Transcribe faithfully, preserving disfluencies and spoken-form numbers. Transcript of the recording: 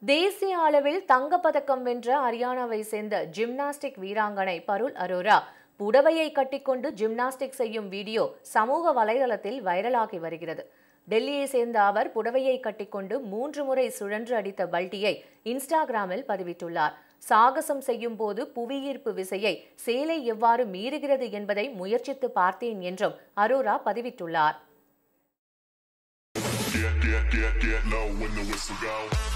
தேசிய அளவில் தங்கப்பதக்கம் வென்ற ஹரியானாவை சேர்ந்த ஜிம்னாஸ்டிக் வீராங்கனை பருள் அரோரா புடவையை கட்டிக்கொண்டு ஜிம்னாஸ்டிக் செய்யும் வீடியோ சமூக வலைதளத்தில் வைரலாகி வருகிறது. டெல்லியை சேர்ந்த அவர் புடவையை கட்டிக்கொண்டு மூன்று முறை சுழன்று அடித்த பல்டியை இன்ஸ்டாகிராமில் பதிவிட்டுள்ளார். சாகசம் செய்யும் போது புவியீர்ப்பு விசையை சேலை எவ்வாறு மீறுகிறது என்பதை முயற்சித்து பார்த்தேன் என்றும் அரோரா பதிவிட்டுள்ளார்.